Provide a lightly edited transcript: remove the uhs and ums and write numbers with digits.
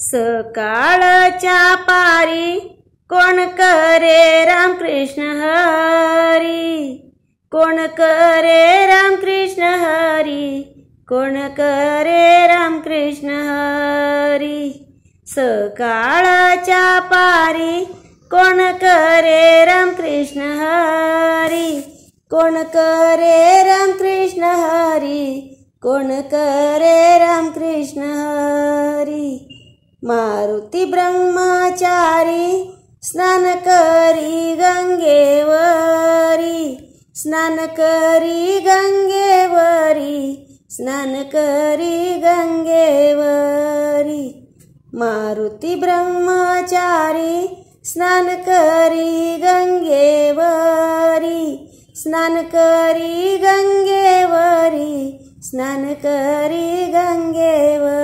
सकाळच्या पारी कोण करे रामकृष्ण हरी, कोण करे रामकृष्ण हरी, कोण करे रामकृष्ण हरी। सकाळच्या पारी कोण करे रामकृष्ण हरी, कोण करे रामकृष्ण हरी, कोण करे रामकृष्ण हरी। मारुती ब्रह्मचारी स्नान करी गंगेवरी, स्नान करी गंगेवरी, स्नान करी गंगेवरी। मारुती ब्रह्मचारी स्नान करी गंगेवरी, स्नान करी गंगेवरी, स्नान करी गंगेवरी।